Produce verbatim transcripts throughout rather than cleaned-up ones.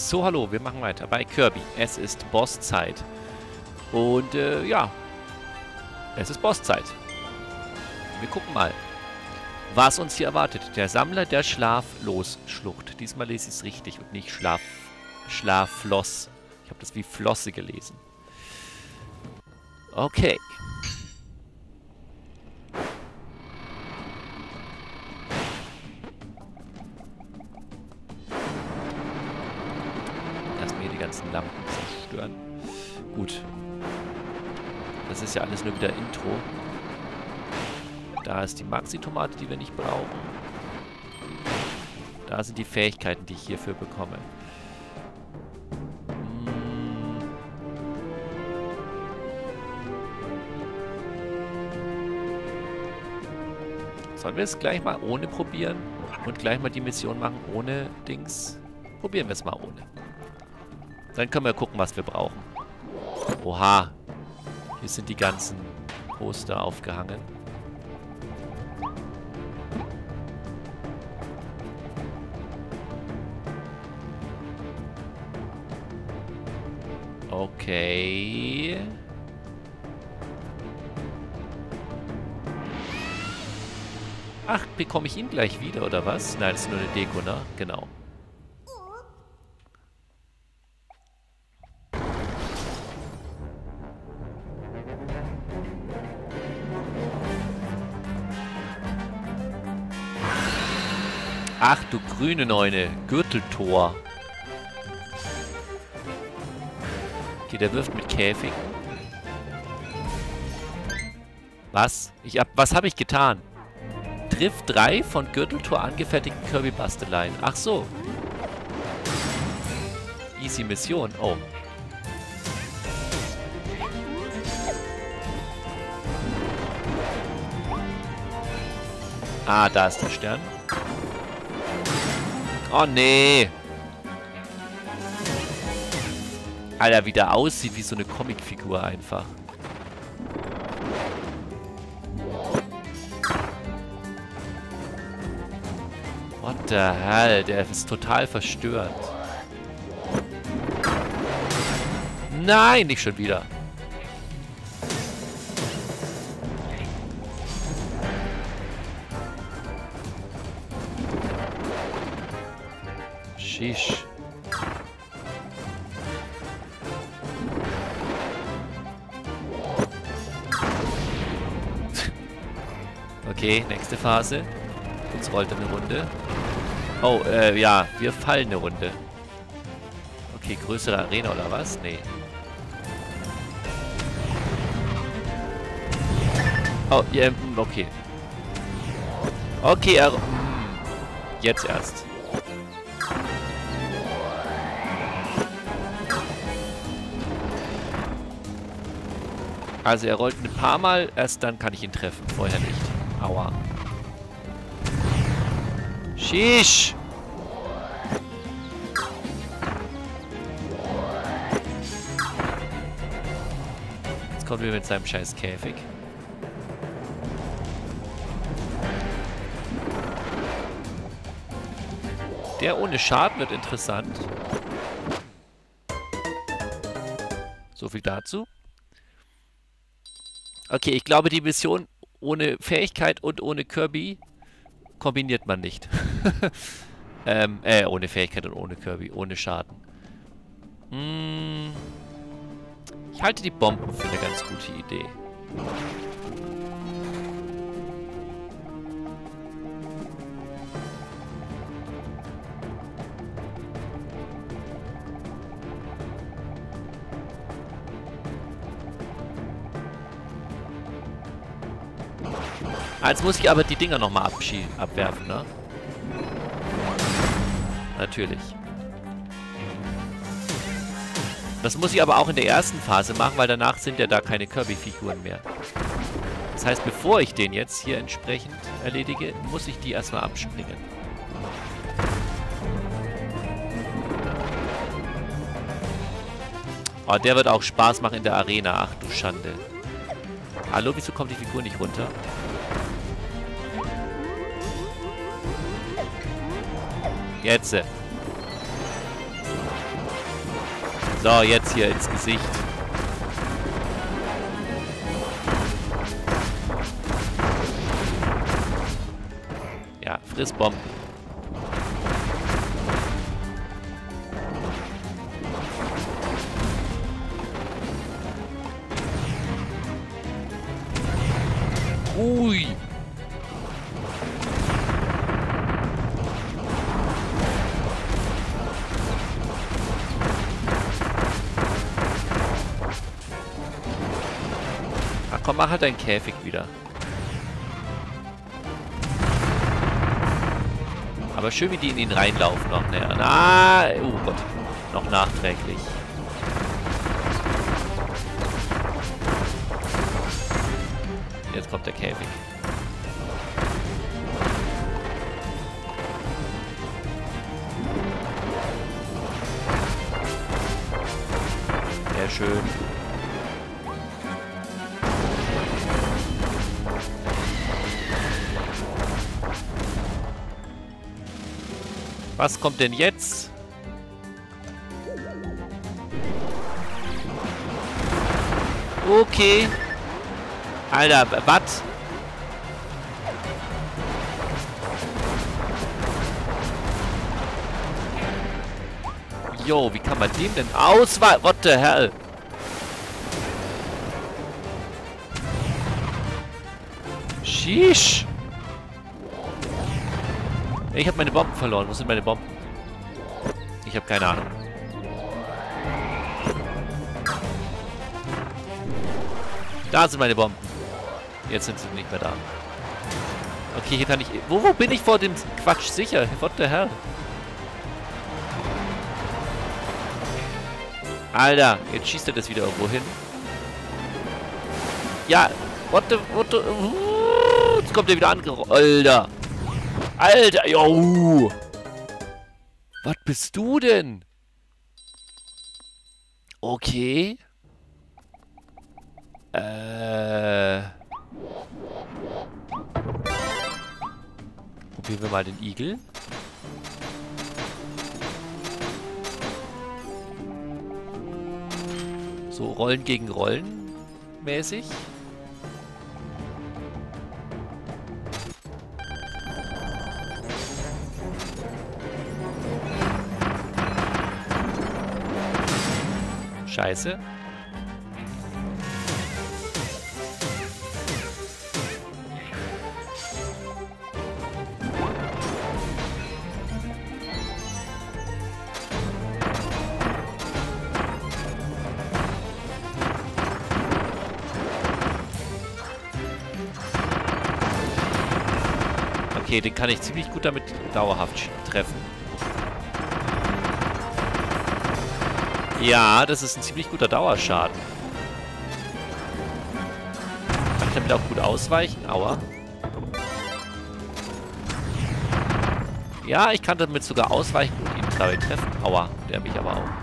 So, hallo, wir machen weiter bei Kirby. Es ist Bosszeit. Und, äh, ja. Es ist Bosszeit. Wir gucken mal, was uns hier erwartet. Der Sammler der Schlaflosschlucht. Diesmal lese ich es richtig und nicht Schlaf... Schlaffloss. Ich habe das wie Flosse gelesen. Okay. Erstmal hier die ganzen Lampen zerstören. Gut. Das ist ja alles nur wieder Intro. Da ist die Maxi-Tomate, die wir nicht brauchen. Da sind die Fähigkeiten, die ich hierfür bekomme. Hm. Sollen wir es gleich mal ohne probieren? Und gleich mal die Mission machen ohne Dings? Probieren wir es mal ohne. Dann können wir gucken, was wir brauchen. Oha. Hier sind die ganzen Poster aufgehangen. Okay. Ach, bekomme ich ihn gleich wieder, oder was? Nein, das ist nur eine Deko, ne? Genau. Ach, du grüne Neune. Gürteltor. Okay, der wirft mit Käfigen. Was? Ich hab, was habe ich getan? Trifft drei von Gürteltor angefertigten Kirby-Basteleien. Ach so. Easy Mission. Oh. Ah, da ist der Stern. Oh, nee. Alter, wie der aussieht, wie so eine Comicfigur einfach. What the hell? Der ist total verstört. Nein, nicht schon wieder. Shish. Okay, nächste Phase. Jetzt rollt eine Runde. Oh, äh, ja, wir fallen eine Runde. Okay, größere Arena oder was? Nee. Oh, ja, okay. Okay, er... Jetzt erst. Also er rollt ein paar Mal, erst dann kann ich ihn treffen, vorher nicht. Aua. Shish! Jetzt kommt er mit seinem scheiß Käfig. Der ohne Schaden wird interessant. So viel dazu. Okay, ich glaube, die Mission ohne Fähigkeit und ohne Kirby kombiniert man nicht. ähm, äh, ohne Fähigkeit und ohne Kirby, ohne Schaden. Hm, ich halte die Bomben für eine ganz gute Idee. Jetzt muss ich aber die Dinger nochmal abwerfen, ne? Natürlich. Das muss ich aber auch in der ersten Phase machen, weil danach sind ja da keine Kirby-Figuren mehr. Das heißt, bevor ich den jetzt hier entsprechend erledige, muss ich die erstmal abspringen. Oh, der wird auch Spaß machen in der Arena. Ach du Schande. Hallo, wieso kommt die Figur nicht runter? Jetzt. So, jetzt hier ins Gesicht. Ja, Frissbomben. Ui. Ach komm, mach halt deinen Käfig wieder. Aber schön, wie die in ihn reinlaufen noch. Ne? Na, oh Gott. Noch nachträglich. Jetzt kommt der Käfig. Sehr schön. Was kommt denn jetzt? Okay. Alter, was? Jo, wie kann man dem denn ausweichen? What the hell? Sheesh. Ich habe meine Bomben verloren. Wo sind meine Bomben? Ich habe keine Ahnung. Da sind meine Bomben. Jetzt sind sie nicht mehr da. Okay, hier kann ich... Wo, wo bin ich vor dem Quatsch sicher? What the hell? Alter, jetzt schießt er das wieder irgendwo hin. Ja, what the... What the uh, jetzt kommt er wieder angerollt. Alter. Alter, jo. Was bist du denn? Okay. Äh... Probieren wir mal den Igel. So Rollen gegen Rollen mäßig. Scheiße. Okay, den kann ich ziemlich gut damit dauerhaft treffen. Ja, das ist ein ziemlich guter Dauerschaden. Kann ich damit auch gut ausweichen? Aua. Ja, ich kann damit sogar ausweichen und ihn dabei treffen. Aua, der mich aber auch.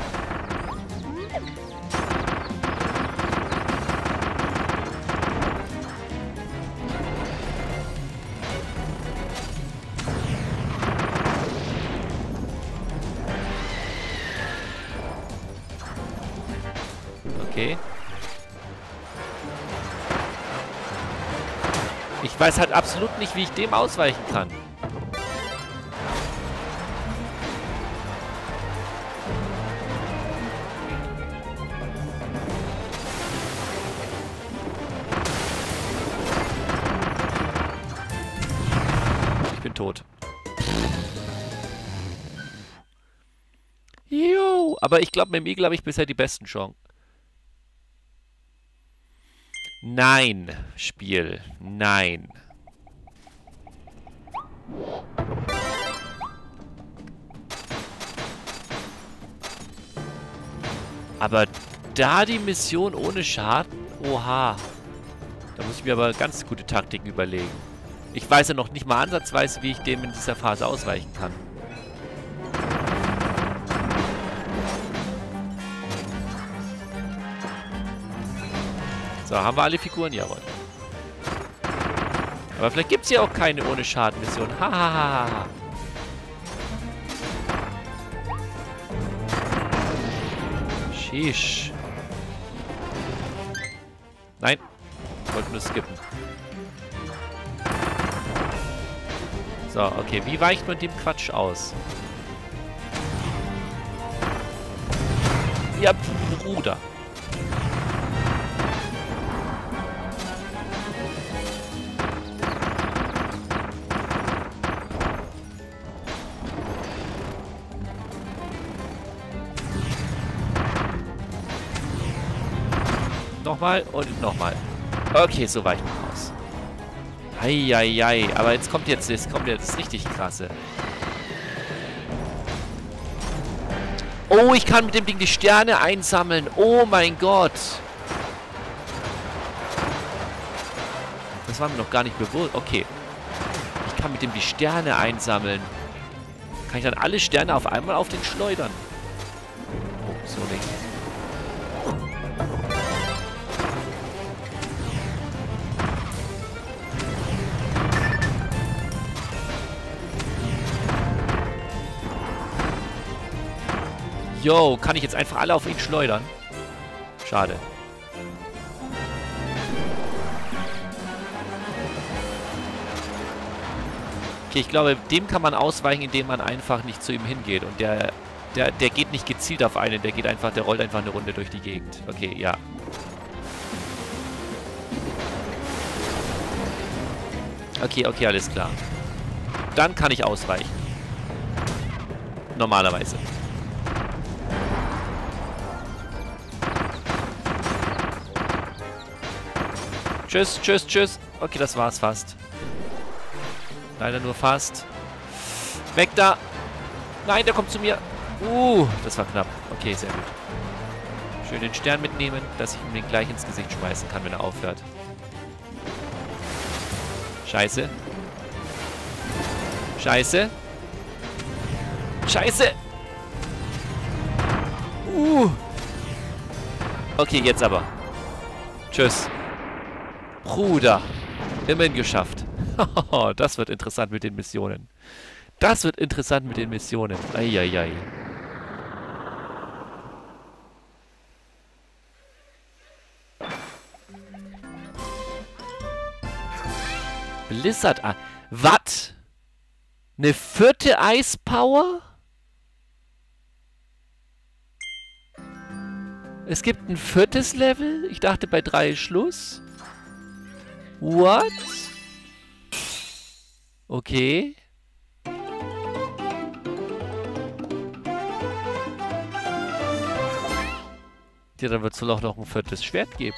Okay. Ich weiß halt absolut nicht, wie ich dem ausweichen kann. Ich bin tot. Jo, aber ich glaube, mit dem Igel habe ich bisher die besten Chancen. Nein, Spiel. Nein. Aber da die Mission ohne Schaden? Oha. Da muss ich mir aber ganz gute Taktiken überlegen. Ich weiß ja noch nicht mal ansatzweise, wie ich dem in dieser Phase ausweichen kann. So, haben wir alle Figuren? Jawohl. Aber vielleicht gibt es ja auch keine ohne Schaden-Mission. Hahaha. Sheesh. Nein. Ich wollte nur skippen. So, okay. Wie weicht man dem Quatsch aus? Ja, Bruder. Nochmal und nochmal. Okay, so weicht man aus. Eieiei. Aber jetzt kommt jetzt, jetzt kommt jetzt das richtig krasse. Oh, ich kann mit dem Ding die Sterne einsammeln. Oh mein Gott. Das war mir noch gar nicht bewusst. Okay. Ich kann mit dem die Sterne einsammeln. Kann ich dann alle Sterne auf einmal auf den schleudern? Oh, so nicht. Yo, kann ich jetzt einfach alle auf ihn schleudern? Schade. Okay, ich glaube, dem kann man ausweichen, indem man einfach nicht zu ihm hingeht. Und der, der, der geht nicht gezielt auf einen, der geht einfach, der rollt einfach eine Runde durch die Gegend. Okay, ja. Okay, okay, alles klar. Dann kann ich ausweichen. Normalerweise. Tschüss, tschüss, tschüss. Okay, das war's fast. Leider nur fast. Weg da. Nein, der kommt zu mir. Uh, das war knapp. Okay, sehr gut. Schön den Stern mitnehmen, dass ich ihm den gleich ins Gesicht schmeißen kann, wenn er aufhört. Scheiße. Scheiße. Scheiße. Uh. Okay, jetzt aber. Tschüss. Bruder. Immerhin geschafft. Das wird interessant mit den Missionen. Das wird interessant mit den Missionen. Eieiei. Blizzard. Ah, was? Eine vierte Eispower? Es gibt ein viertes Level? Ich dachte, bei drei ist Schluss. What? Okay. Ja, dann wird es wohl auch noch ein viertes Schwert geben.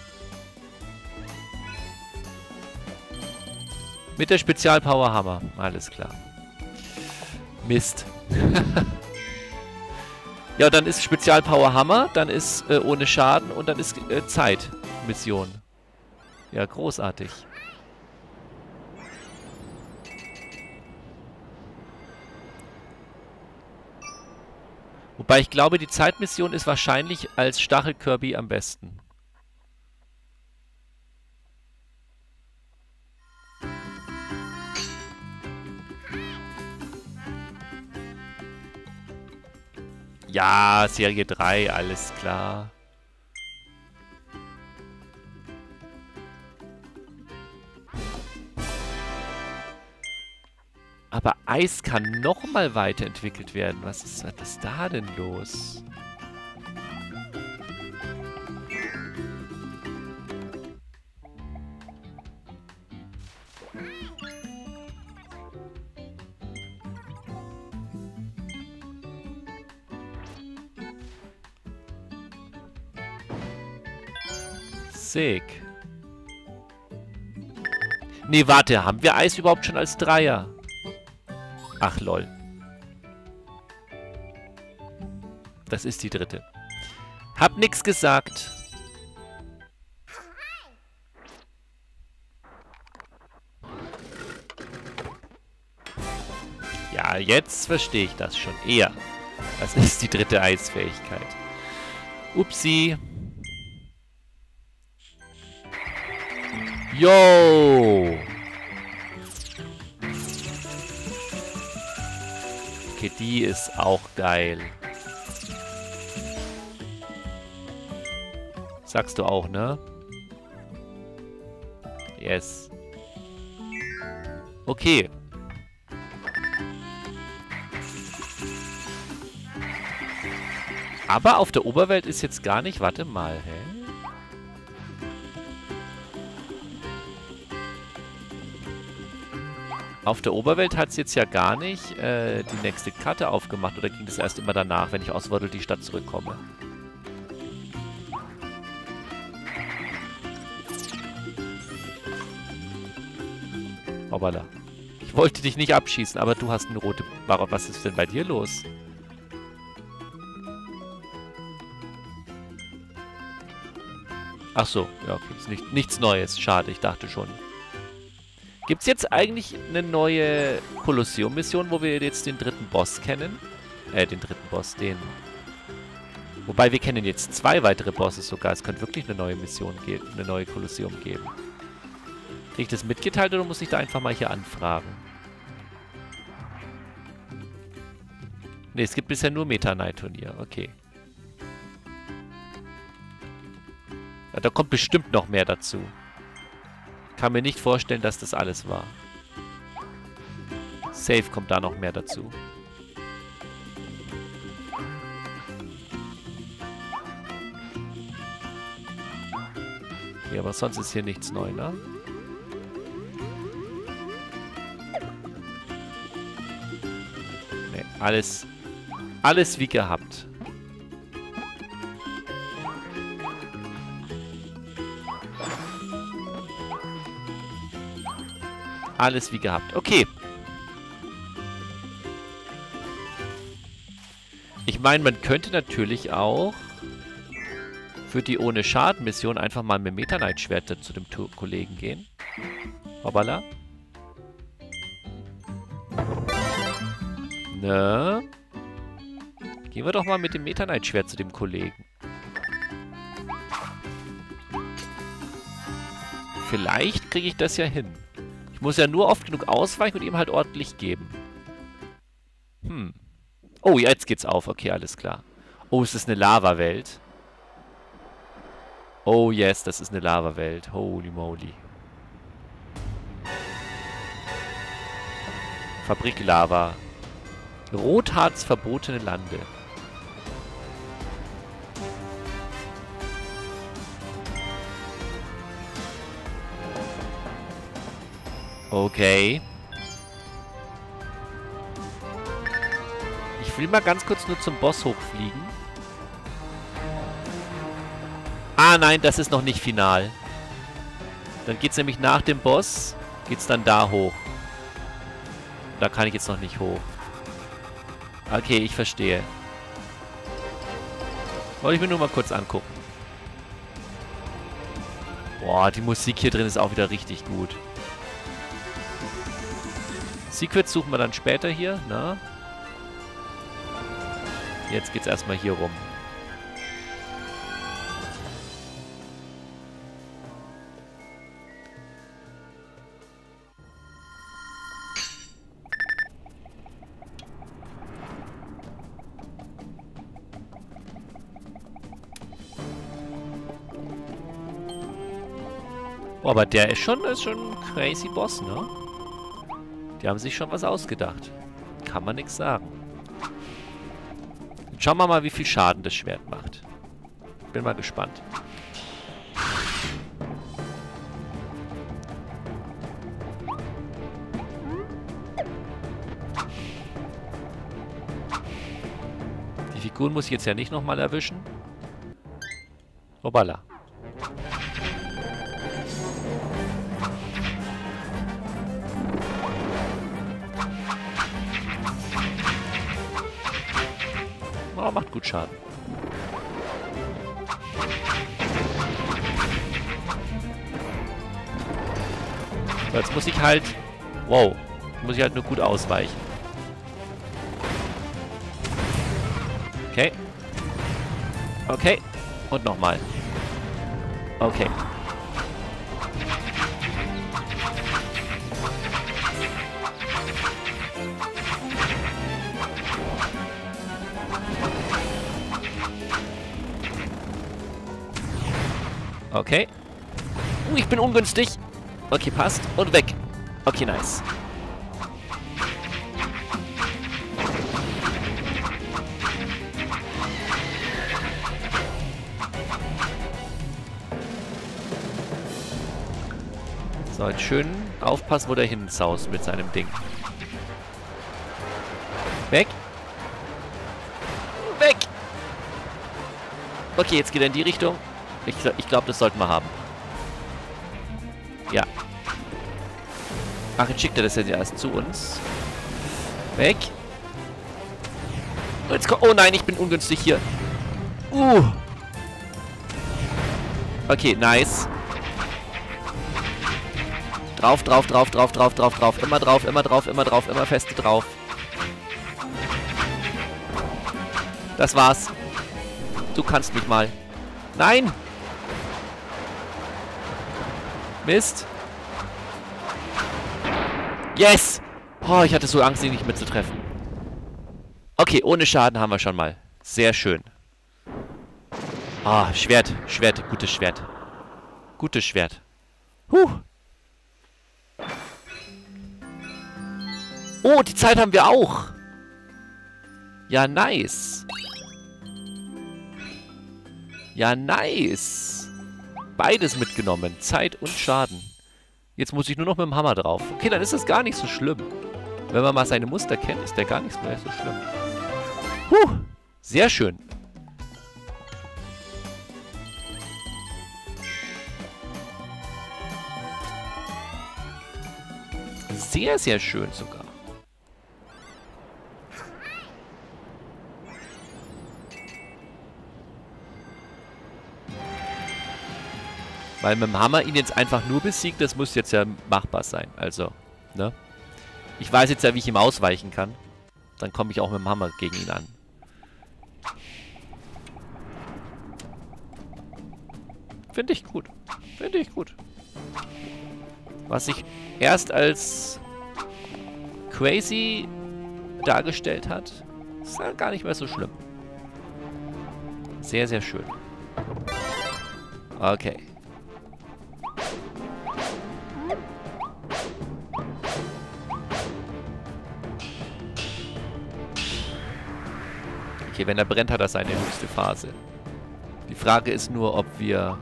Mit der Spezialpower Hammer. Alles klar. Mist. Ja, dann ist Spezialpower Hammer, dann ist äh, ohne Schaden und dann ist äh, Zeit. Mission. Ja, großartig. Wobei ich glaube, die Zeitmission ist wahrscheinlich als Stachel-Kirby am besten. Ja, Serie drei, alles klar. Aber Eis kann nochmal weiterentwickelt werden. Was ist, was ist da denn los? Sick. Nee, warte, haben wir Eis überhaupt schon als Dreier? Ach, lol. Das ist die dritte. Hab nix gesagt. Ja, jetzt verstehe ich das schon eher. Das ist die dritte Eisfähigkeit. Upsi. Yo! Okay, die ist auch geil. Sagst du auch, ne? Yes. Okay. Aber auf der Oberwelt ist jetzt gar nicht... Warte mal, hä? Auf der Oberwelt hat es jetzt ja gar nicht äh, die nächste Karte aufgemacht. Oder ging das erst immer danach, wenn ich aus Waddle die Stadt zurückkomme? Hoppala. Ich wollte dich nicht abschießen, aber du hast eine rote... Warum, was ist denn bei dir los? Ach so, ja, okay. Ist nicht, nichts Neues. Schade, ich dachte schon. Gibt es jetzt eigentlich eine neue Kolosseum-Mission, wo wir jetzt den dritten Boss kennen? Äh, den dritten Boss, den... Wobei, wir kennen jetzt zwei weitere Bosses sogar. Es könnte wirklich eine neue Mission geben, eine neue Kolosseum geben. Kriege ich das mitgeteilt oder muss ich da einfach mal hier anfragen? Ne, es gibt bisher nur Meta Knight Turnier. Okay. Ja, da kommt bestimmt noch mehr dazu. Kann mir nicht vorstellen, dass das alles war. Safe kommt da noch mehr dazu. Okay, aber sonst ist hier nichts neu, ne? Ne, alles... Alles wie gehabt. Alles wie gehabt. Okay. Ich meine, man könnte natürlich auch für die ohne Schaden-Mission einfach mal mit Meta Knight-Schwert zu dem to Kollegen gehen. Hoppala. Ne? Gehen wir doch mal mit dem Meta Knight-Schwert zu dem Kollegen. Vielleicht kriege ich das ja hin. Ich muss ja nur oft genug ausweichen und ihm halt ordentlich geben. Hm. Oh, jetzt geht's auf. Okay, alles klar. Oh, es ist eine Lava-Welt. Oh, yes, das ist eine Lava-Welt. Holy moly. Fabrik Lava. Rotharz verbotene Lande. Okay. Ich will mal ganz kurz nur zum Boss hochfliegen. Ah, nein, das ist noch nicht final. Dann geht's nämlich nach dem Boss, geht's dann da hoch. Da kann ich jetzt noch nicht hoch. Okay, ich verstehe. Wollte ich mir nur mal kurz angucken. Boah, die Musik hier drin ist auch wieder richtig gut. Secrets suchen wir dann später hier, ne? Jetzt geht's erstmal hier rum. Oh, aber der ist schon, ist schon ein crazy Boss, ne? Die haben sich schon was ausgedacht. Kann man nichts sagen. Jetzt schauen wir mal, wie viel Schaden das Schwert macht. Bin mal gespannt. Die Figuren muss ich jetzt ja nicht nochmal erwischen. Hoppala. Oh, macht gut Schaden. So, jetzt muss ich halt... Wow. Muss ich halt nur gut ausweichen. Okay. Okay. Und nochmal. Okay. Okay. Uh, ich bin ungünstig. Okay, passt. Und weg. Okay, nice. So, jetzt schön aufpassen, wo der hinsaust mit seinem Ding. Weg. Weg. Okay, jetzt geht er in die Richtung. Ich, ich glaube, das sollten wir haben. Ja. Ach, jetzt schickt er das jetzt erst zu uns. Weg. Jetzt kommt... Oh nein, ich bin ungünstig hier. Uh. Okay, nice. Drauf, drauf, drauf, drauf, drauf, drauf, drauf. Immer drauf, immer drauf, immer drauf, immer feste drauf. Das war's. Du kannst mich mal. Nein! Mist. Yes! Oh, ich hatte so Angst, ihn nicht mitzutreffen. Okay, ohne Schaden haben wir schon mal. Sehr schön. Ah, Schwert, Schwert, gutes Schwert. Gutes Schwert. Huh. Oh, die Zeit haben wir auch. Ja, nice. Ja, nice. Beides mitgenommen. Zeit und Schaden. Jetzt muss ich nur noch mit dem Hammer drauf. Okay, dann ist das gar nicht so schlimm. Wenn man mal seine Muster kennt, ist der gar nicht mehr so schlimm. Huh. Sehr schön. Sehr, sehr schön sogar. Weil mit dem Hammer ihn jetzt einfach nur besiegt, das muss jetzt ja machbar sein. Also, ne? Ich weiß jetzt ja, wie ich ihm ausweichen kann. Dann komme ich auch mit dem Hammer gegen ihn an. Finde ich gut. Finde ich gut. Was sich erst als crazy dargestellt hat, ist halt gar nicht mehr so schlimm. Sehr, sehr schön. Okay. Okay, wenn er brennt, hat er seine höchste Phase. Die Frage ist nur, ob wir...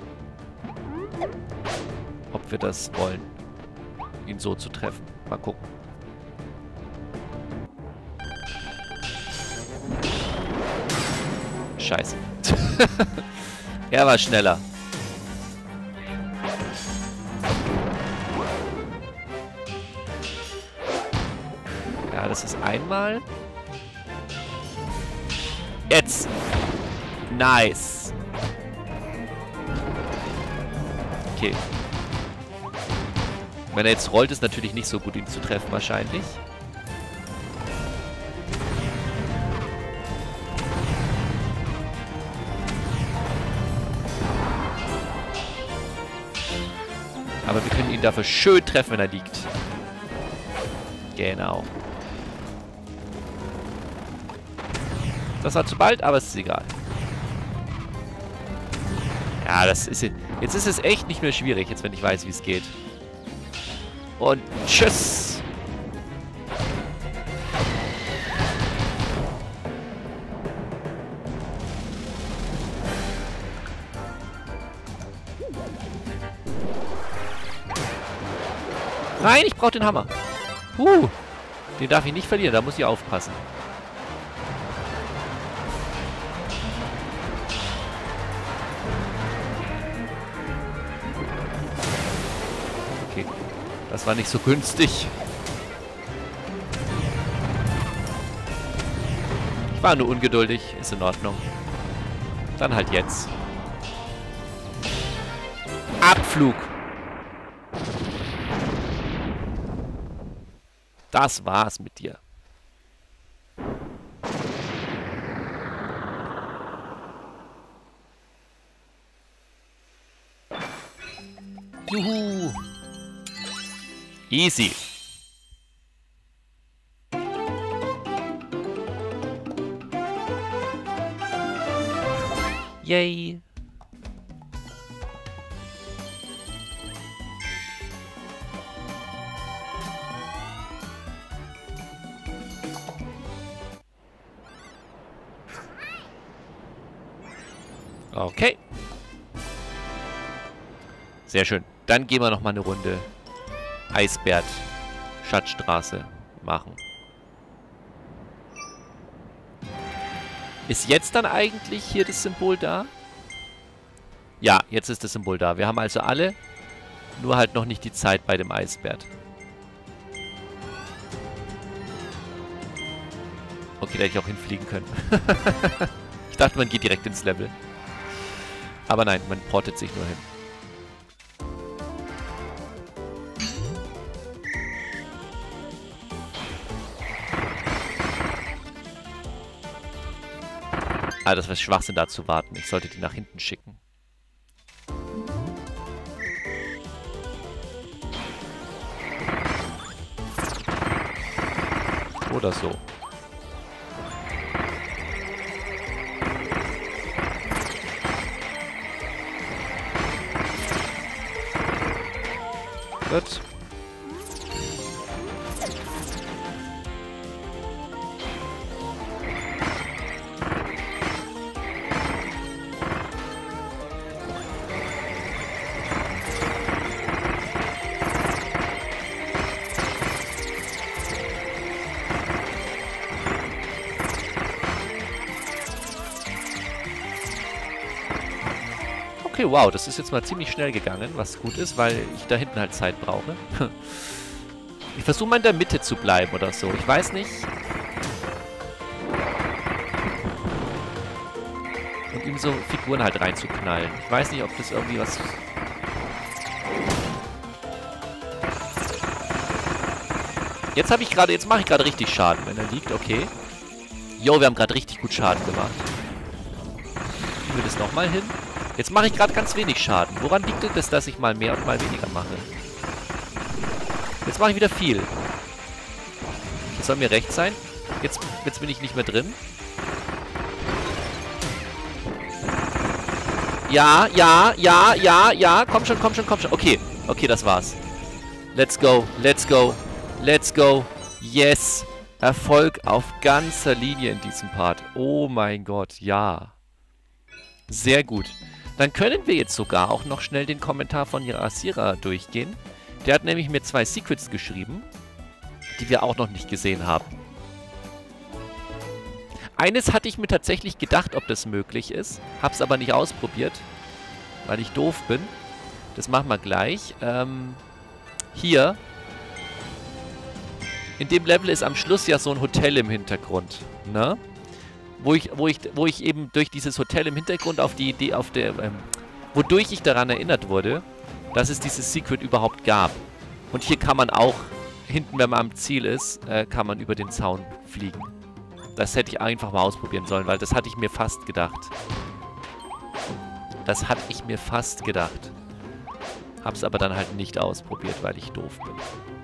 Ob wir das wollen, ihn so zu treffen. Mal gucken. Scheiße. Er war schneller. Ja, das ist einmal... Jetzt. Nice. Okay. Wenn er jetzt rollt, ist natürlich nicht so gut, ihn zu treffen wahrscheinlich. Aber wir können ihn dafür schön treffen, wenn er liegt. Genau. Das war zu bald, aber es ist egal. Ja, das ist... Jetzt ist es echt nicht mehr schwierig, jetzt wenn ich weiß, wie es geht. Und tschüss! Nein, ich brauche den Hammer. Huh, den darf ich nicht verlieren, da muss ich aufpassen. Okay, das war nicht so günstig. Ich war nur ungeduldig, ist in Ordnung. Dann halt jetzt. Abflug. Das war's mit dir. Juhu. Easy. Yay. Okay. Sehr schön. Dann gehen wir nochmal eine Runde Eisbert Schatzstraße machen. Ist jetzt dann eigentlich hier das Symbol da? Ja, jetzt ist das Symbol da. Wir haben also alle, nur halt noch nicht die Zeit bei dem Eisbert. Okay, da hätte ich auch hinfliegen können. Ich dachte, man geht direkt ins Level. Aber nein, man portet sich nur hin. Ah, das wäre Schwachsinn, da zu warten. Ich sollte die nach hinten schicken. Oder so. Gut. Okay, wow, das ist jetzt mal ziemlich schnell gegangen, was gut ist, weil ich da hinten halt Zeit brauche. Ich versuche mal in der Mitte zu bleiben oder so. Ich weiß nicht. Und ihm so Figuren halt reinzuknallen. Ich weiß nicht, ob das irgendwie was... Jetzt habe ich gerade, jetzt mache ich gerade richtig Schaden, wenn er liegt, okay. Jo, wir haben gerade richtig gut Schaden gemacht. Kriegen wir das nochmal hin? Jetzt mache ich gerade ganz wenig Schaden. Woran liegt denn das, dass ich mal mehr und mal weniger mache? Jetzt mache ich wieder viel. Das soll mir recht sein. Jetzt, jetzt bin ich nicht mehr drin. Ja, ja, ja, ja, ja. Komm schon, komm schon, komm schon. Okay, okay, das war's. Let's go, let's go, let's go. Yes. Erfolg auf ganzer Linie in diesem Part. Oh mein Gott, ja. Sehr gut. Dann können wir jetzt sogar auch noch schnell den Kommentar von Yarasira durchgehen. Der hat nämlich mir zwei Secrets geschrieben, die wir auch noch nicht gesehen haben. Eines hatte ich mir tatsächlich gedacht, ob das möglich ist. Hab's aber nicht ausprobiert, weil ich doof bin. Das machen wir gleich. Ähm, hier. In dem Level ist am Schluss ja so ein Hotel im Hintergrund. Ne? Wo ich, wo ich, wo ich eben durch dieses Hotel im Hintergrund auf die Idee, auf der, ähm, wodurch ich daran erinnert wurde, dass es dieses Secret überhaupt gab. Und hier kann man auch, hinten, wenn man am Ziel ist, äh, kann man über den Zaun fliegen. Das hätte ich einfach mal ausprobieren sollen, weil das hatte ich mir fast gedacht. Das hatte ich mir fast gedacht. Hab's aber dann halt nicht ausprobiert, weil ich doof bin.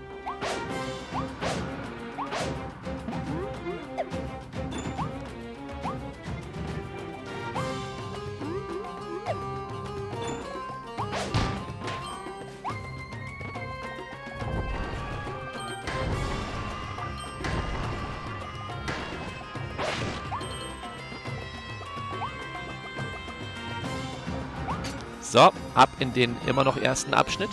So, ab in den immer noch ersten Abschnitt.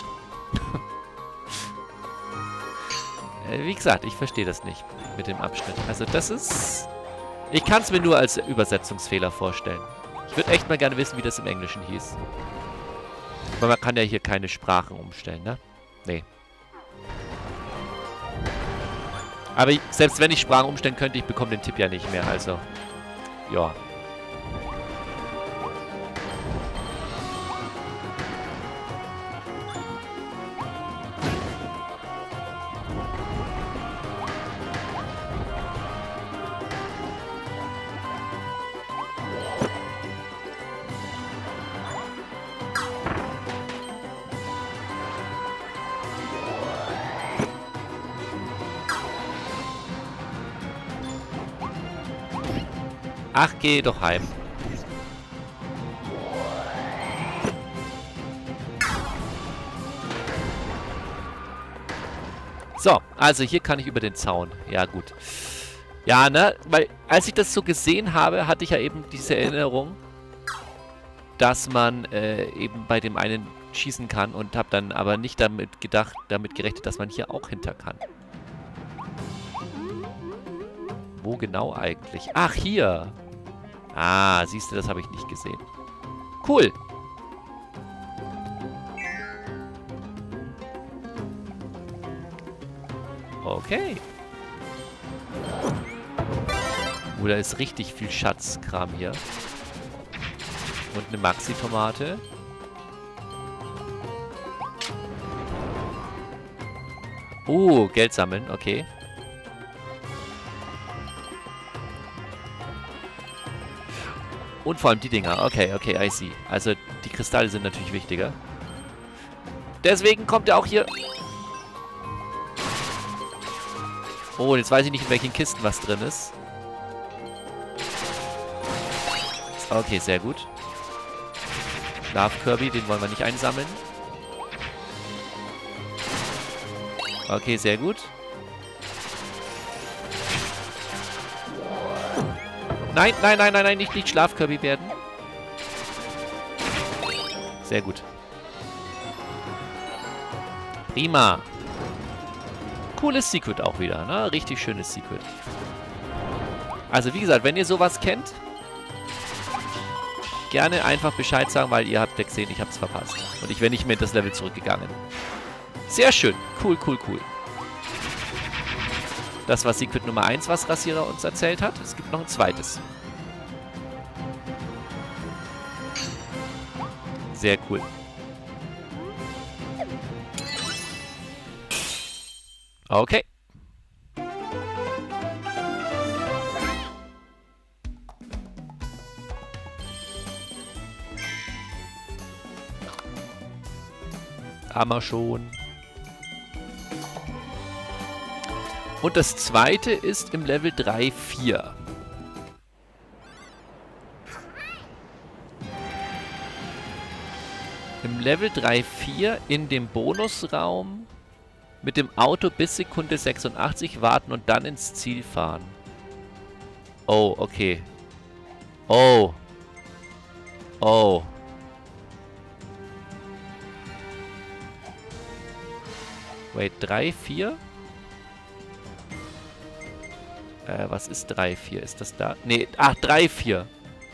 äh, wie gesagt, ich verstehe das nicht mit dem Abschnitt. Also das ist... Ich kann es mir nur als Übersetzungsfehler vorstellen. Ich würde echt mal gerne wissen, wie das im Englischen hieß. Aber man kann ja hier keine Sprachen umstellen, ne? Nee. Aber ich, selbst wenn ich Sprachen umstellen könnte, ich bekomme den Tipp ja nicht mehr, also... Ja. Ach, geh doch heim. So, also hier kann ich über den Zaun. Ja, gut. Ja, ne? Weil, als ich das so gesehen habe, hatte ich ja eben diese Erinnerung, dass man äh, eben bei dem einen schießen kann und habe dann aber nicht damit gedacht, damit gerechnet, dass man hier auch hinter kann. Wo genau eigentlich? Ach, hier. Ah, siehst du, das habe ich nicht gesehen. Cool. Okay. Oh, da ist richtig viel Schatzkram hier. Und eine Maxi-Tomate. Oh, Geld sammeln, okay. Und vor allem die Dinger. Okay, okay, I see. Also die Kristalle sind natürlich wichtiger. Deswegen kommt er auch hier... Oh, jetzt weiß ich nicht, in welchen Kisten was drin ist. Okay, sehr gut. Schlaf-Kirby, den wollen wir nicht einsammeln. Okay, sehr gut. Nein, nein, nein, nein, nein, nicht, nicht Schlaf-Kirby werden. Sehr gut. Prima. Cooles Secret auch wieder, ne? Richtig schönes Secret. Also wie gesagt, wenn ihr sowas kennt, gerne einfach Bescheid sagen, weil ihr habt ja gesehen, ich hab's verpasst. Und ich wäre nicht mehr in das Level zurückgegangen. Sehr schön. Cool, cool, cool. Das war Secret Nummer eins, was Rasierer uns erzählt hat. Es gibt noch ein zweites. Sehr cool. Okay. Haben wir schon. Und das zweite ist im Level drei vier. Im Level drei vier in dem Bonusraum mit dem Auto bis Sekunde sechsundachtzig warten und dann ins Ziel fahren. Oh, okay. Oh. Oh. Wait, drei vier? Äh, was ist drei vier? Ist das da? Nee, ach, drei vier.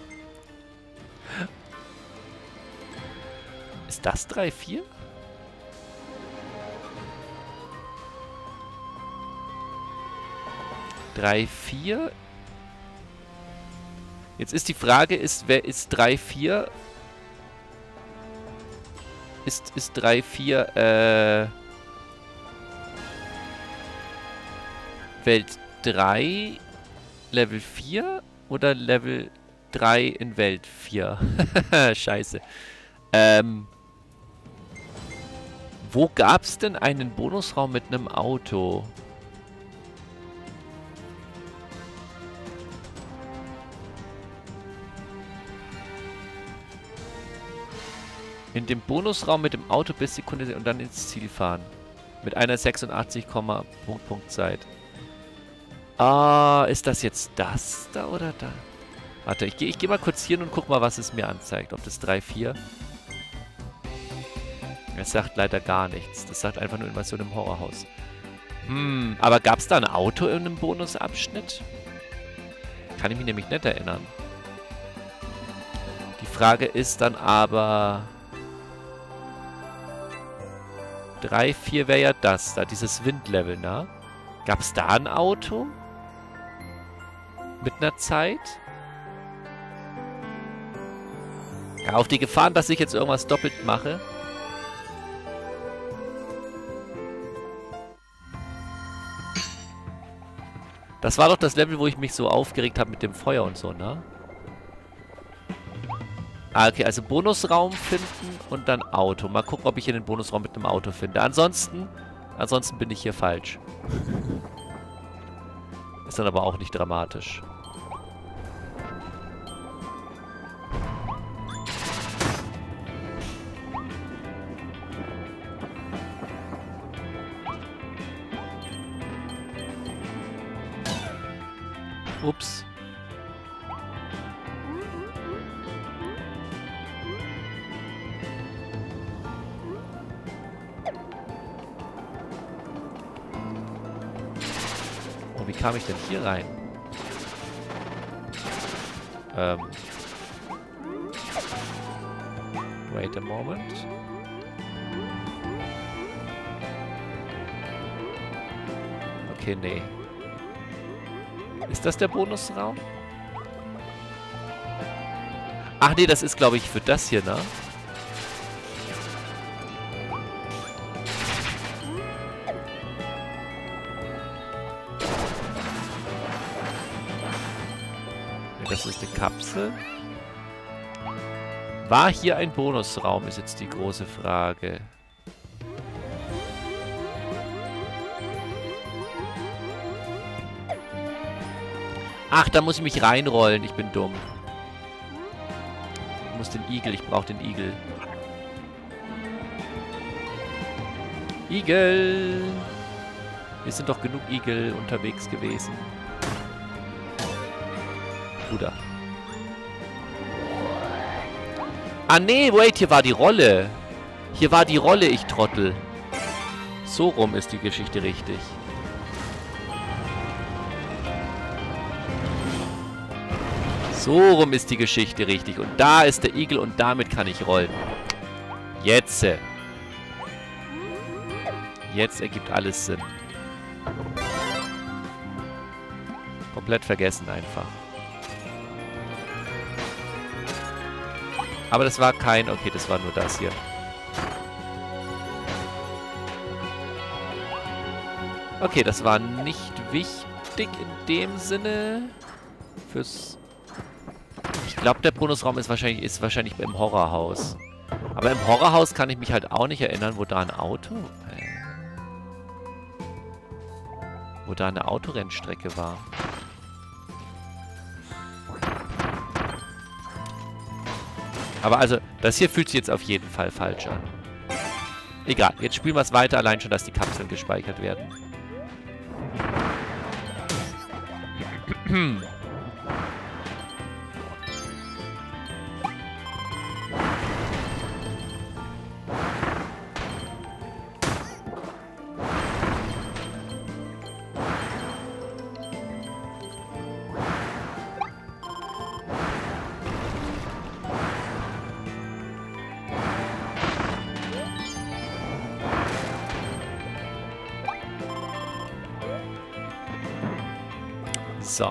Ist das drei vier? drei vier? Jetzt ist die Frage, ist, wer ist drei vier? Ist, ist drei vier, äh... Welt drei, Level vier oder Level drei in Welt vier? Scheiße. Ähm... Wo gab's denn einen Bonusraum mit einem Auto? In dem Bonusraum mit dem Auto bis Sekunde und dann ins Ziel fahren. Mit einer sechsundachtzig, Punkt, Punkt Zeit. Ah, ist das jetzt das da oder da? Warte, ich gehe ich geh mal kurz hier und guck mal, was es mir anzeigt. Ob das drei vier... Es sagt leider gar nichts. Das sagt einfach nur Invasion im Horrorhaus. Hm, aber gab es da ein Auto in einem Bonusabschnitt? Kann ich mich nämlich nicht erinnern. Die Frage ist dann aber... drei vier wäre ja das da, dieses Windlevel, ne? Gab es da ein Auto? Mit einer Zeit? Ja, auf die Gefahren, dass ich jetzt irgendwas doppelt mache. Das war doch das Level, wo ich mich so aufgeregt habe mit dem Feuer und so, ne? Ah, okay, also Bonusraum finden und dann Auto. Mal gucken, ob ich hier den Bonusraum mit einem Auto finde. Ansonsten, ansonsten bin ich hier falsch. Ist dann aber auch nicht dramatisch. Ups. kam ich denn hier rein? Ähm. Wait a moment. Okay, nee. Ist das der Bonusraum? Ach nee, das ist, glaube ich, für das hier, ne? Nee, das ist eine Kapsel. War hier ein Bonusraum, ist jetzt die große Frage. Ach, da muss ich mich reinrollen. Ich bin dumm. Ich muss den Igel. Ich brauche den Igel. Igel! Wir sind doch genug Igel unterwegs gewesen. Bruder. Ah, nee, wait, hier war die Rolle. Hier war die Rolle, ich Trottel. So rum ist die Geschichte richtig. So rum ist die Geschichte richtig. Und da ist der Igel und damit kann ich rollen. Jetzt. Jetzt ergibt alles Sinn. Komplett vergessen einfach. Aber das war kein... Okay, das war nur das hier. Okay, das war nicht wichtig in dem Sinne. Fürs... Ich glaube, der Bonusraum ist wahrscheinlich, ist wahrscheinlich im Horrorhaus. Aber im Horrorhaus kann ich mich halt auch nicht erinnern, wo da ein Auto... Äh, wo da eine Autorennstrecke war. Aber also, das hier fühlt sich jetzt auf jeden Fall falsch an. Egal, jetzt spielen wir es weiter, allein schon, dass die Kapseln gespeichert werden. So.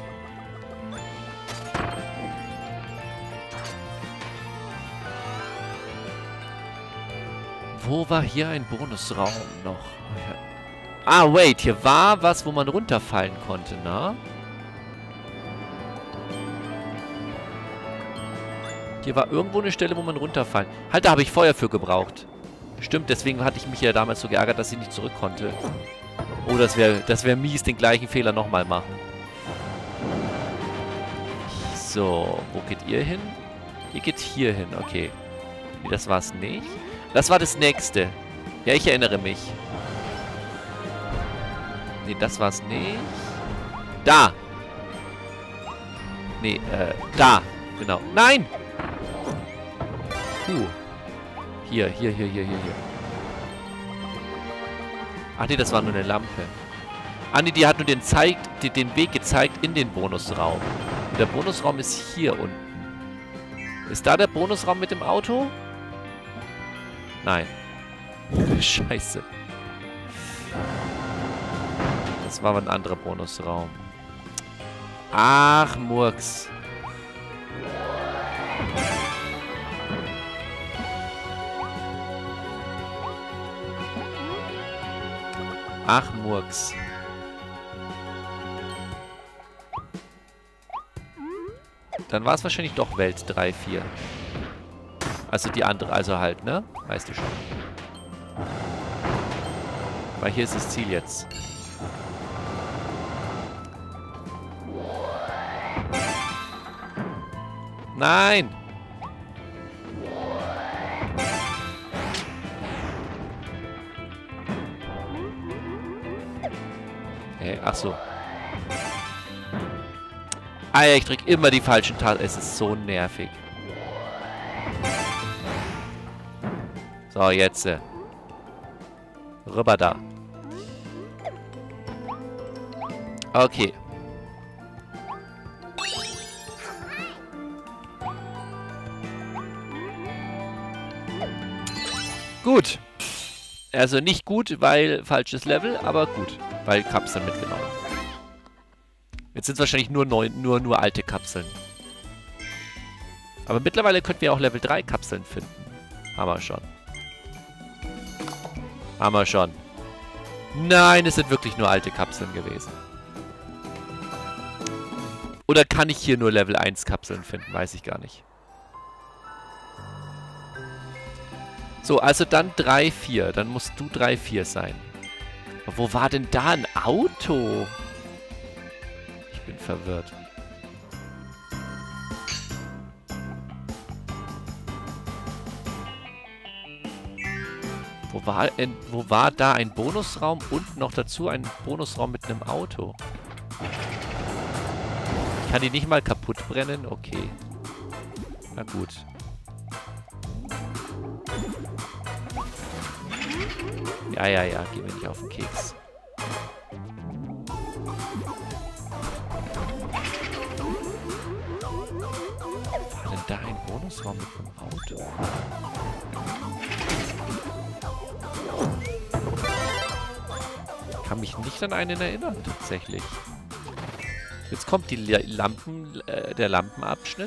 Wo war hier ein Bonusraum noch? Ah, wait, hier war was, wo man runterfallen konnte, ne? Hier war irgendwo eine Stelle, wo man runterfallen... Halt, da habe ich Feuer für gebraucht. Stimmt, deswegen hatte ich mich ja damals so geärgert, dass ich nicht zurück konnte. Oh, das wäre das wär mies, den gleichen Fehler nochmal machen. So, wo geht ihr hin? Ihr geht hier hin, okay. Nee, das war's nicht. Das war das nächste. Ja, ich erinnere mich. Nee, das war's nicht. Da! Nee, äh, da. Genau. Nein! Puh. Hier, hier, hier, hier, hier, hier. Ach nee, das war nur eine Lampe. Ah nee, die hat nur den, zeigt, die, den Weg gezeigt in den Bonusraum. Und der Bonusraum ist hier unten. Ist da der Bonusraum mit dem Auto? Nein. Scheiße. Das war ein anderer Bonusraum. Ach, Murks. Ach, Murks. Dann war es wahrscheinlich doch Welt drei, vier. Also die andere, also halt, ne? Weißt du schon. Weil hier ist das Ziel jetzt. Nein! Hey, ach so. Ah ja, ich drück immer die falschen Tasten. Es ist so nervig. So, jetzt. Äh, rüber da. Okay. Gut. Also nicht gut, weil falsches Level, aber gut, weil Kapseln mitgenommen. Jetzt sind es wahrscheinlich nur, neun, nur, nur alte Kapseln. Aber mittlerweile könnten wir auch Level drei Kapseln finden. Haben wir schon. Haben wir schon. Nein, es sind wirklich nur alte Kapseln gewesen. Oder kann ich hier nur Level eins Kapseln finden? Weiß ich gar nicht. So, also dann drei, vier. Dann musst du drei, vier sein. Aber wo war denn da ein Auto? Ich bin verwirrt. Wo war, äh, wo war da ein Bonusraum und noch dazu ein Bonusraum mit einem Auto? Ich kann die nicht mal kaputt brennen? Okay. Na gut. Ja, ja, ja. Geh mir nicht auf den Keks. War denn da ein Bonusraum mit einem Auto? Ich kann mich nicht an einen erinnern, tatsächlich. Jetzt kommt die Lampen, äh, der Lampenabschnitt.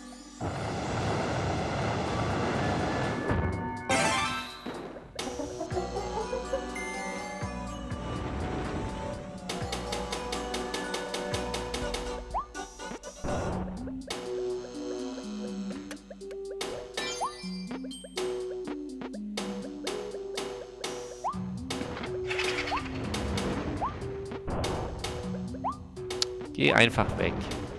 Geh einfach weg.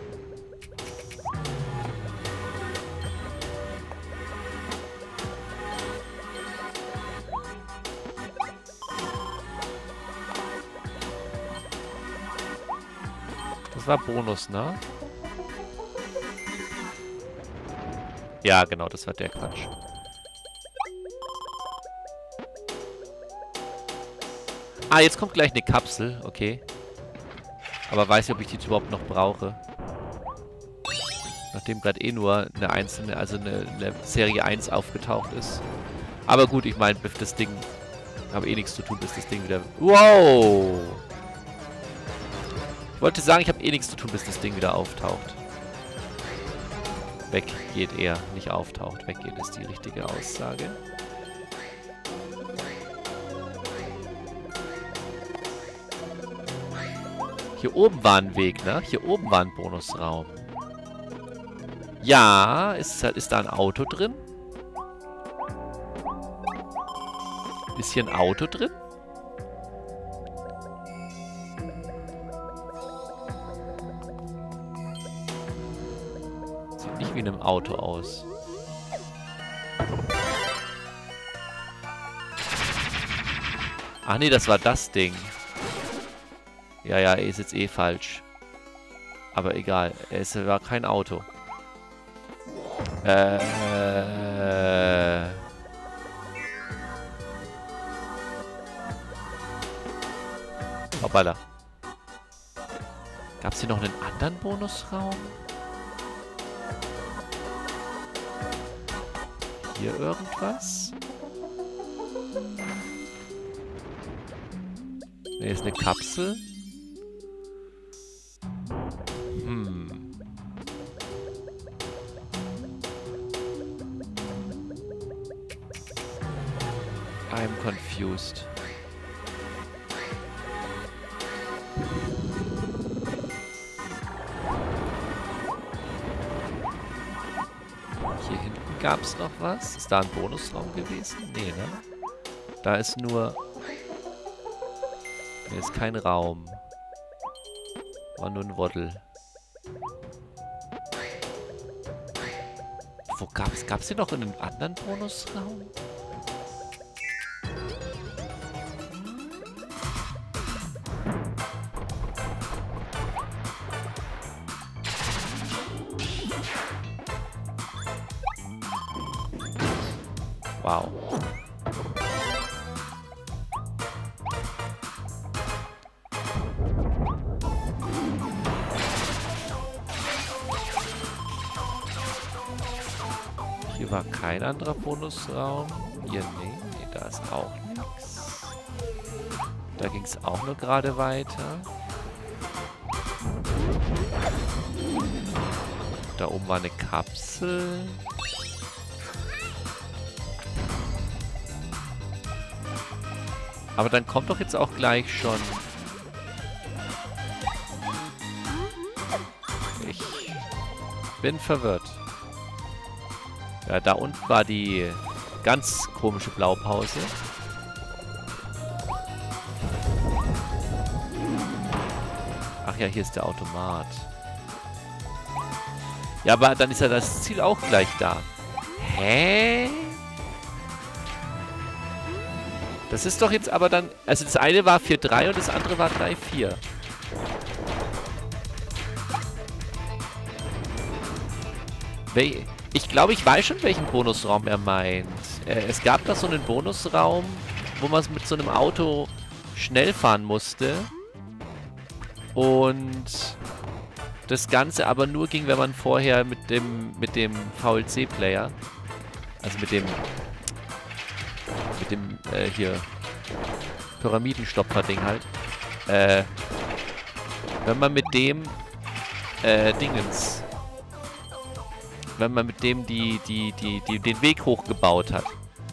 Das war Bonus, ne? Ja, genau, das war der Quatsch. Ah, jetzt kommt gleich eine Kapsel, okay. Aber weiß nicht, ob ich die überhaupt noch brauche. Nachdem gerade eh nur eine einzelne, also eine, eine Serie eins aufgetaucht ist. Aber gut, ich meine, bis das Ding... habe eh nichts zu tun, bis das Ding wieder... Wow! Ich wollte sagen, ich habe eh nichts zu tun, bis das Ding wieder auftaucht. Weg geht er, nicht auftaucht. Weggeht ist die richtige Aussage. Hier oben war ein Weg, ne? Hier oben war ein Bonusraum. Ja, ist, ist da ein Auto drin? Ist hier ein Auto drin? Sieht nicht wie in einem Auto aus. Ach nee, das war das Ding. Ja, ja, er ist jetzt eh falsch. Aber egal, es war kein Auto. Äh... Hoppala. Gab es hier noch einen anderen Bonusraum? Hier irgendwas? Ne, ist eine Kapsel. Hm. I'm confused. Hier hinten gab es noch was. Ist da ein Bonusraum gewesen? Nee, ne? Da ist nur... Hier ist kein Raum. War nur ein Waddel. Wo gab's, gab's hier noch einen anderen Bonusraum? Wow. Hier war kein anderer Bonusraum. Hier, nee, nee, da ist auch nichts. Da ging es auch nur gerade weiter. Da oben war eine Kapsel. Aber dann kommt doch jetzt auch gleich schon... Ich bin verwirrt. Ja, da unten war die ganz komische Blaupause. Ach ja, hier ist der Automat. Ja, aber dann ist ja das Ziel auch gleich da. Hä? Das ist doch jetzt aber dann... Also das eine war vier drei und das andere war drei vier. Wel ich glaube, ich weiß schon, welchen Bonusraum er meint. Äh, es gab da so einen Bonusraum, wo man mit so einem Auto schnell fahren musste. Und das Ganze aber nur ging, wenn man vorher mit dem mit dem V L C-Player, also mit dem mit dem äh, hier Pyramidenstopfer-Ding halt, äh, wenn man mit dem äh, Dingens, wenn man mit dem die, die, die, die, den Weg hochgebaut hat.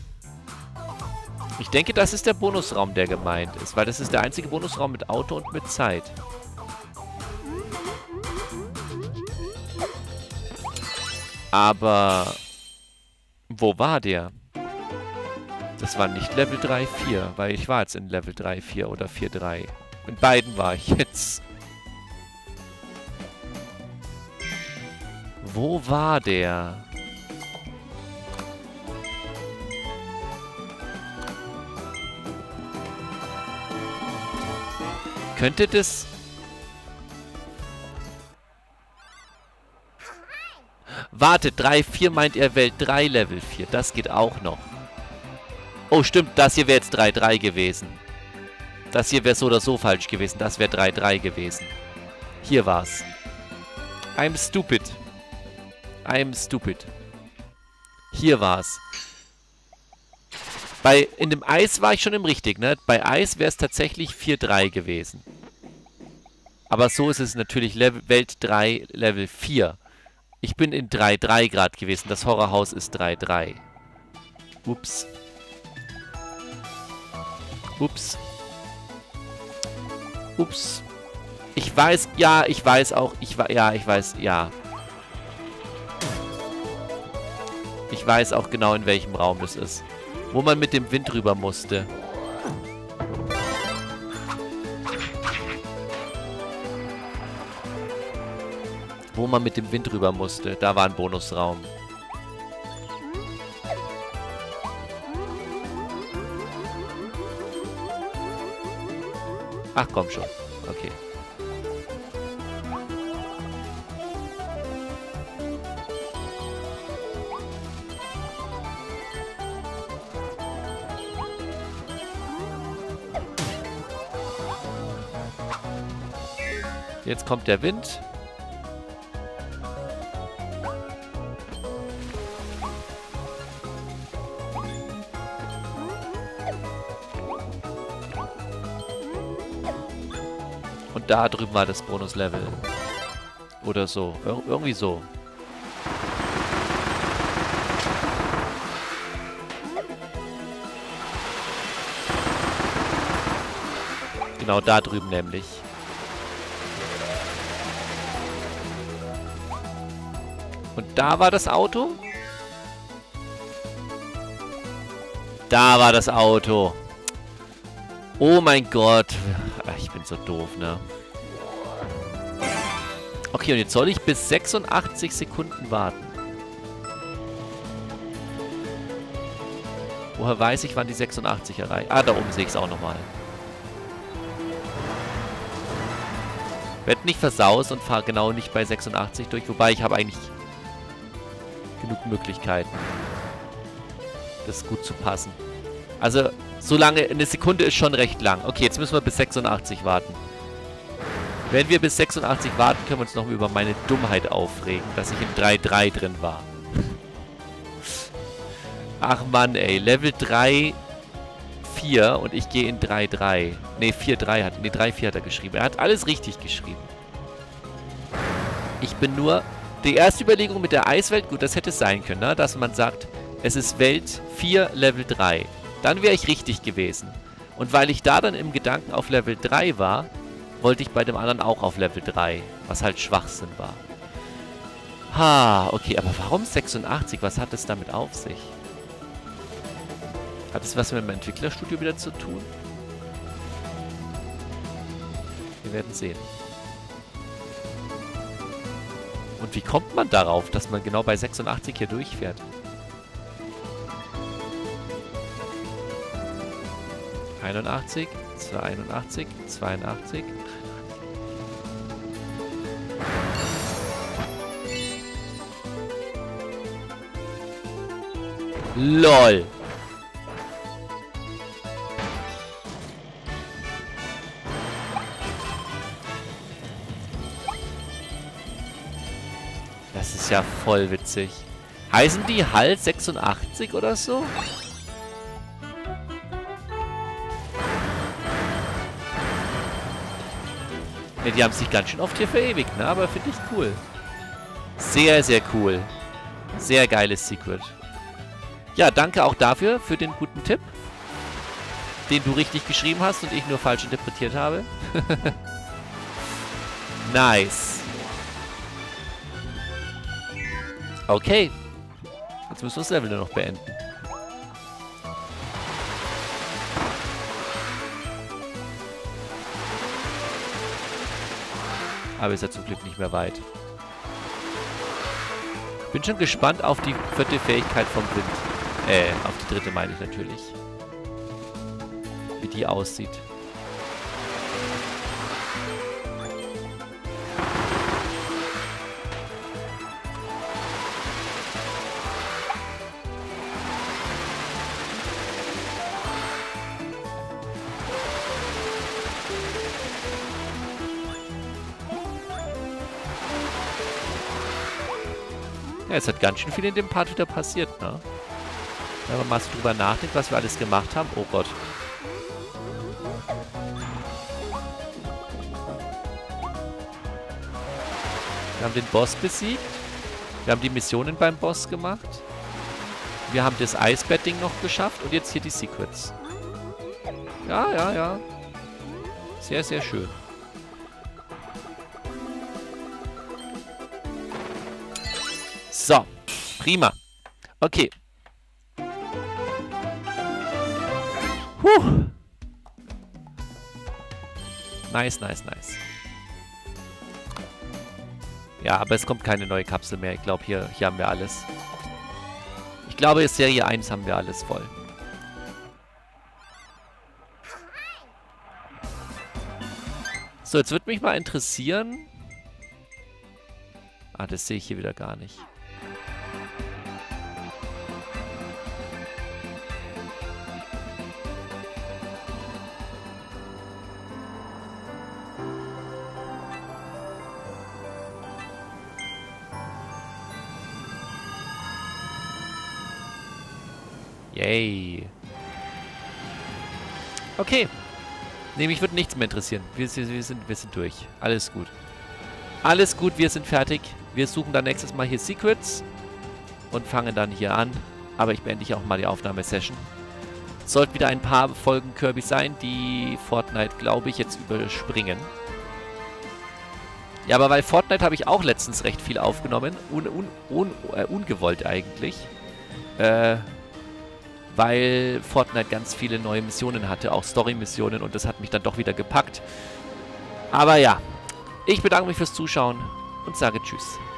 Ich denke, das ist der Bonusraum, der gemeint ist, weil das ist der einzige Bonusraum mit Auto und mit Zeit. Aber wo war der? Das war nicht Level drei vier, weil ich war jetzt in Level drei vier oder vier drei. In beiden war ich jetzt. Wo war der? Könnte das... Warte, drei vier meint er Welt drei Level vier. Das geht auch noch. Oh, stimmt. Das hier wäre jetzt drei drei gewesen. Das hier wäre so oder so falsch gewesen. Das wäre drei drei gewesen. Hier war's. I'm stupid. I'm stupid. Hier war's. Bei, in dem Eis war ich schon im Richtig, ne? Bei Eis wäre es tatsächlich vier drei gewesen. Aber so ist es natürlich Level, Welt drei, Level vier. Ich bin in drei drei Grad gewesen. Das Horrorhaus ist drei drei. Ups. Ups. Ups. Ich weiß, ja, ich weiß auch, ich war, ja, ich weiß, ja. Ich weiß auch genau, in welchem Raum das ist. Wo man mit dem Wind rüber musste. Wo man mit dem Wind rüber musste. Da war ein Bonusraum. Ach, komm schon. Okay. Jetzt kommt der Wind. Und da drüben war das Bonuslevel. Oder so. Ir irgendwie so. Genau da drüben nämlich. Und da war das Auto. Da war das Auto. Oh mein Gott. Ich bin so doof, ne? Okay, und jetzt soll ich bis sechsundachtzig Sekunden warten. Woher weiß ich, wann die sechsundachtzig erreicht? Ah, da oben sehe ich es auch nochmal. Werd nicht versaust und fahr genau nicht bei sechsundachtzig durch. Wobei, ich habe eigentlich genug Möglichkeiten, das gut zu passen. Also, so lange, eine Sekunde ist schon recht lang. Okay, jetzt müssen wir bis sechsundachtzig warten. Wenn wir bis sechsundachtzig warten, können wir uns noch über meine Dummheit aufregen, dass ich in drei drei drin war. Ach Mann, ey. Level drei, vier und ich gehe in drei, drei. Ne, vier, drei hat, ne, drei, vier hat er geschrieben. Er hat alles richtig geschrieben. Ich bin nur... Die erste Überlegung mit der Eiswelt, gut, das hätte es sein können, ne? Dass man sagt, es ist Welt vier, Level drei. Dann wäre ich richtig gewesen. Und weil ich da dann im Gedanken auf Level drei war, wollte ich bei dem anderen auch auf Level drei. Was halt Schwachsinn war. Ha, okay, aber warum sechsundachtzig? Was hat es damit auf sich? Hat es was mit dem Entwicklerstudio wieder zu tun? Wir werden sehen. Und wie kommt man darauf, dass man genau bei sechsundachtzig hier durchfährt? einundachtzig, zweiundachtzig, zweiundachtzig. LOL! Das ist ja voll witzig. Heißen die Halt sechsundachtzig oder so? Ja, die haben sich ganz schön oft hier verewigt, ne? Aber finde ich cool. Sehr, sehr cool. Sehr geiles Secret. Ja, danke auch dafür, für den guten Tipp. Den du richtig geschrieben hast und ich nur falsch interpretiert habe. Nice. Okay. Jetzt müssen wir das Level nur noch beenden. Aber ist ja zum Glück nicht mehr weit. Bin schon gespannt auf die vierte Fähigkeit vom Wind. Äh, auf die dritte meine ich natürlich. Wie die aussieht. Ja, es hat ganz schön viel in dem Part wieder passiert, ne? Wenn man mal so drüber nachdenkt, was wir alles gemacht haben. Oh Gott. Wir haben den Boss besiegt. Wir haben die Missionen beim Boss gemacht. Wir haben das Eisbett-Ding noch geschafft. Und jetzt hier die Secrets. Ja, ja, ja. Sehr, sehr schön. So, prima. Okay. Puh. Nice, nice, nice. Ja, aber es kommt keine neue Kapsel mehr. Ich glaube, hier, hier haben wir alles. Ich glaube, in Serie eins haben wir alles voll. So, jetzt würde mich mal interessieren... Ah, das sehe ich hier wieder gar nicht. Yay. Okay. Nee, mich würde nichts mehr interessieren. Wir, wir, sind, wir sind durch. Alles gut. Alles gut, wir sind fertig. Wir suchen dann nächstes Mal hier Secrets. Und fangen dann hier an. Aber ich beende hier auch mal die Aufnahmesession. Sollten wieder ein paar Folgen Kirby sein, die Fortnite, glaube ich, jetzt überspringen. Ja, aber weil Fortnite habe ich auch letztens recht viel aufgenommen. Un, un, un, äh, ungewollt eigentlich. Äh... Weil Fortnite ganz viele neue Missionen hatte, auch Story-Missionen, und das hat mich dann doch wieder gepackt. Aber ja, ich bedanke mich fürs Zuschauen und sage Tschüss.